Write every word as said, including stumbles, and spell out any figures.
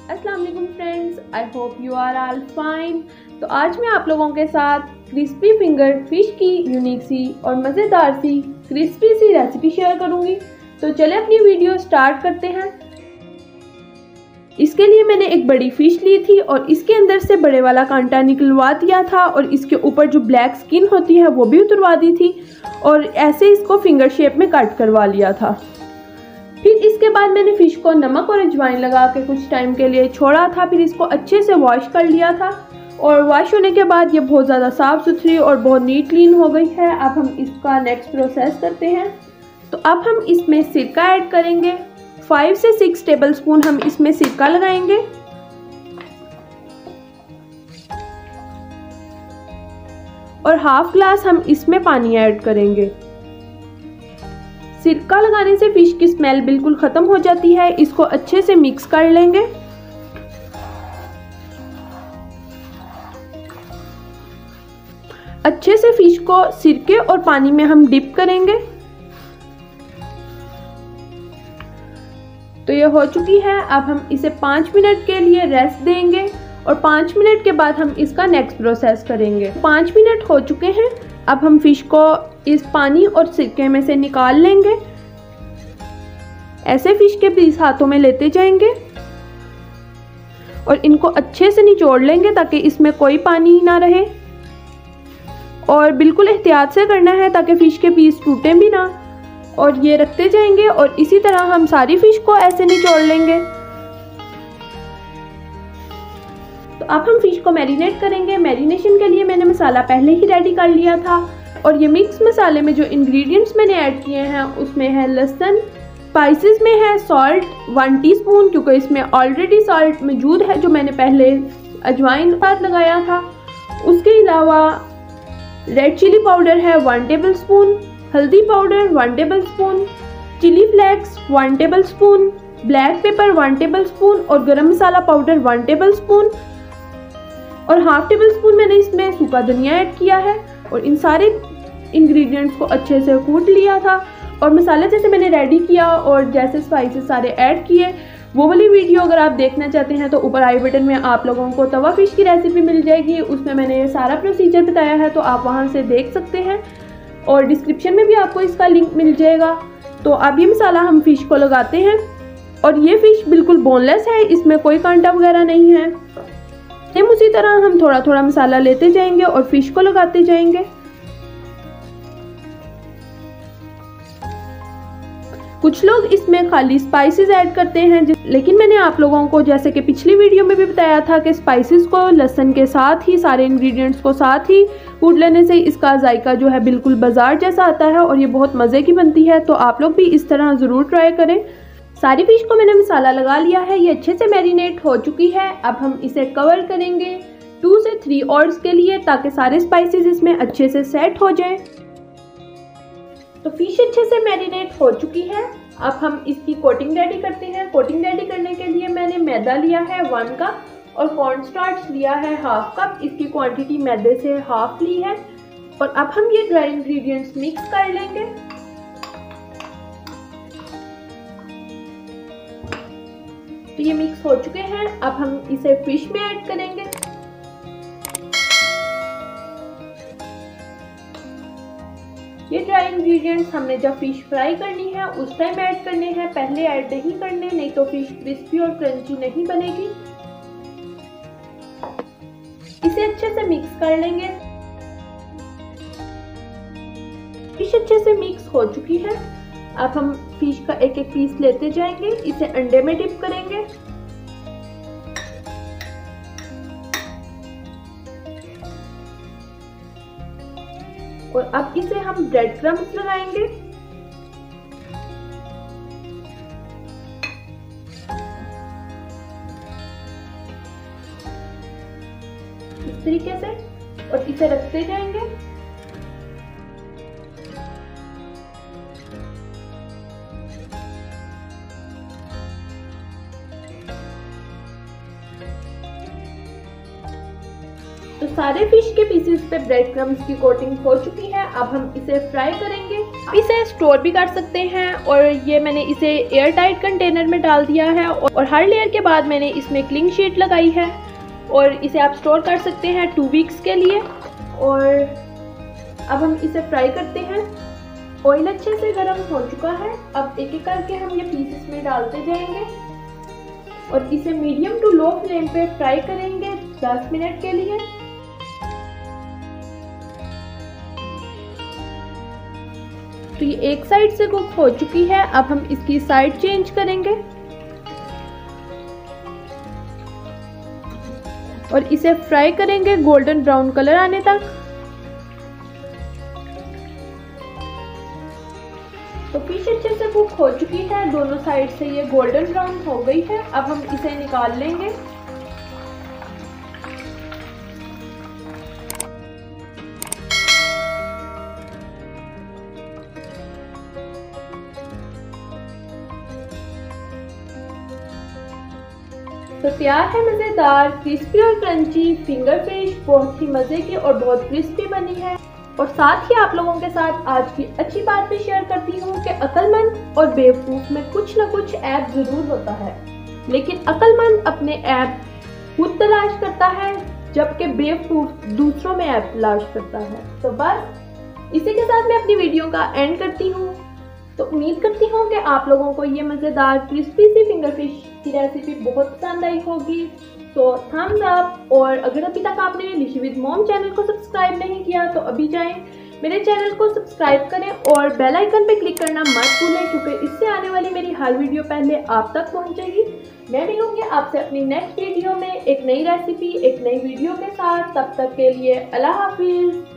अस्सलाम वालेकुम friends, I hope you are all fine. तो आज मैं आप लोगों के साथ क्रिस्पी फिंगर फिश की यूनिक सी और मज़ेदार सी क्रिस्पी सी रेसिपी शेयर करूंगी। तो चले अपनी वीडियो स्टार्ट करते हैं। इसके लिए मैंने एक बड़ी फिश ली थी और इसके अंदर से बड़े वाला कांटा निकलवा दिया था और इसके ऊपर जो ब्लैक स्किन होती है वो भी उतरवा दी थी और ऐसे इसको फिंगर शेप में कट करवा लिया था। फिर इसके बाद मैंने फ़िश को नमक और अजवाइन लगा के कुछ टाइम के लिए छोड़ा था। फिर इसको अच्छे से वॉश कर लिया था और वॉश होने के बाद ये बहुत ज़्यादा साफ़ सुथरी और बहुत नीट क्लीन हो गई है। अब हम इसका नेक्स्ट प्रोसेस करते हैं। तो अब हम इसमें सिरका ऐड करेंगे। फाइव से सिक्स टेबल स्पून हम इसमें सिरका लगाएंगे और हाफ ग्लास हम इसमें पानी ऐड करेंगे। सिरका लगाने से फिश की स्मेल बिल्कुल ख़त्म हो जाती है। इसको अच्छे से मिक्स कर लेंगे। अच्छे से फिश को सिरके और पानी में हम डिप करेंगे। तो ये हो चुकी है। अब हम इसे पाँच मिनट के लिए रेस्ट देंगे और पाँच मिनट के बाद हम इसका नेक्स्ट प्रोसेस करेंगे। पाँच मिनट हो चुके हैं। अब हम फिश को इस पानी और सिरके में से निकाल लेंगे। ऐसे फिश के पीस हाथों में लेते जाएंगे और इनको अच्छे से निचोड़ लेंगे ताकि इसमें कोई पानी ना रहे और बिल्कुल एहतियात से करना है ताकि फिश के पीस टूटे भी ना। और ये रखते जाएंगे और इसी तरह हम सारी फिश को ऐसे निचोड़ लेंगे। तो अब हम फिश को मैरिनेट करेंगे। मैरिनेशन के लिए मैंने मसाला पहले ही रेडी कर लिया था और ये मिक्स मसाले में जो इंग्रेडिएंट्स मैंने ऐड किए हैं उसमें है लहसुन, स्पाइसेस में है सॉल्ट वन टीस्पून, क्योंकि इसमें ऑलरेडी सॉल्ट मौजूद है जो मैंने पहले अजवाइन साथ लगाया था। उसके अलावा रेड चिली पाउडर है वन टेबल स्पून, हल्दी powder one tablespoon, chilli flakes one tablespoon, black pepper one tablespoon और garam masala powder one tablespoon और हाफ टेबल स्पून मैंने इसमें सूखा धनिया ऐड किया है। और इन सारे इंग्रेडिएंट्स को अच्छे से कूट लिया था और मसाला जैसे मैंने रेडी किया और जैसे स्पाइसेस सारे ऐड किए वो वाली वीडियो अगर आप देखना चाहते हैं तो ऊपर आई बटन में आप लोगों को तवा फिश की रेसिपी मिल जाएगी। उसमें मैंने ये सारा प्रोसीजर बताया है तो आप वहां से देख सकते हैं और डिस्क्रिप्शन में भी आपको इसका लिंक मिल जाएगा। तो अब ये मसाला हम फिश को लगाते हैं और ये फिश बिल्कुल बोनलेस है, इसमें कोई कांटा वगैरह नहीं है। सेम उसी तरह हम थोड़ा थोड़ा मसाला लेते जाएंगे और फिश को लगाते जाएंगे। कुछ लोग इसमें खाली स्पाइसेस ऐड करते हैं, लेकिन मैंने आप लोगों को जैसे कि पिछली वीडियो में भी बताया था कि स्पाइसेस को लहसुन के साथ ही सारे इंग्रेडिएंट्स को साथ ही कूट लेने से इसका जायका जो है बिल्कुल बाजार जैसा आता है और ये बहुत मज़े की बनती है। तो आप लोग भी इस तरह ज़रूर ट्राई करें। सारी फिश को मैंने मसाला लगा लिया है, ये अच्छे से मैरिनेट हो चुकी है। अब हम इसे कवर करेंगे टू से थ्री आवर्स के लिए ताकि सारे स्पाइसेस इसमें अच्छे से सेट हो जाएं। तो फिश अच्छे से मैरिनेट हो चुकी है। अब हम इसकी कोटिंग रेडी करते हैं। कोटिंग रेडी करने के लिए मैंने मैदा लिया है वन कप और कॉर्न स्टार्च लिया है हाफ कप। इसकी क्वांटिटी मैदे से हाफ ली है और अब हम ये ड्राई इंग्रेडिएंट्स मिक्स कर लेंगे। तो ये मिक्स हो चुके हैं। अब हम इसे फिश में ऐड करेंगे। ये ड्राई इंग्रेडिएंट्स हमने जब फिश फ्राई करनी है उस टाइम ऐड करने हैं, पहले ऐड नहीं करने, नहीं तो फिश क्रिस्पी और क्रंची नहीं बनेगी। इसे अच्छे से मिक्स कर लेंगे। फिश अच्छे से मिक्स हो चुकी है। अब हम फिश का एक एक पीस लेते जाएंगे, इसे अंडे में डिप करेंगे। और अब इसे हम ब्रेड क्रम्स लगाएंगे। इस तरीके से और इसे रखते जाएंगे। तो सारे फिश के पीसेस पे ब्रेड क्रम्स की कोटिंग हो चुकी है। अब हम इसे फ्राई करेंगे। आप इसे स्टोर भी कर सकते हैं और ये मैंने इसे एयर टाइट कंटेनर में डाल दिया है और हर लेयर के बाद मैंने इसमें क्लिंग शीट लगाई है और इसे आप स्टोर कर सकते हैं टू वीक्स के लिए। और अब हम इसे फ्राई करते हैं। ऑयल अच्छे से गर्म हो चुका है। अब एक एक करके हम ये पीसेस में डालते जाएंगे और इसे मीडियम टू लो फ्लेम पे फ्राई करेंगे दस मिनट के लिए। तो ये एक साइड से कुक हो चुकी है। अब हम इसकी साइड चेंज करेंगे और इसे फ्राई करेंगे गोल्डन ब्राउन कलर आने तक। तो फिश अच्छे से कुक हो चुकी है, दोनों साइड से ये गोल्डन ब्राउन हो गई है। अब हम इसे निकाल लेंगे। तो तैयार है मज़ेदार क्रिस्पी और क्रंची फिंगर फिश। बहुत ही मज़े की और बहुत क्रिस्पी बनी है। और साथ ही आप लोगों के साथ आज की अच्छी बात भी शेयर करती हूँ कि अक्लमंद और बेवकूफ़ में कुछ ना कुछ ऐप ज़रूर होता है, लेकिन अक्लमंद अपने ऐप खुद तलाश करता है जबकि बेवकूफ़ दूसरों में ऐप तलाश करता है। तो बस इसी के साथ मैं अपनी वीडियो का एंड करती हूँ। तो उम्मीद करती हूँ कि आप लोगों को ये मज़ेदार क्रिस्पी सी फिंगर फिश की रेसिपी बहुत पसंद आई होगी। तो थम्स अप। और अगर अभी तक आपने लिशी विद मॉम चैनल को सब्सक्राइब नहीं किया तो अभी जाएं, मेरे चैनल को सब्सक्राइब करें और बेल आइकन पे क्लिक करना मत भूलें, क्योंकि इससे आने वाली मेरी हर वीडियो पहले आप तक पहुंचेगी। मैं मिलूंगी आपसे अपनी नेक्स्ट वीडियो में एक नई रेसिपी एक नई वीडियो के साथ। तब तक के लिए अल्लाह हाफिज़।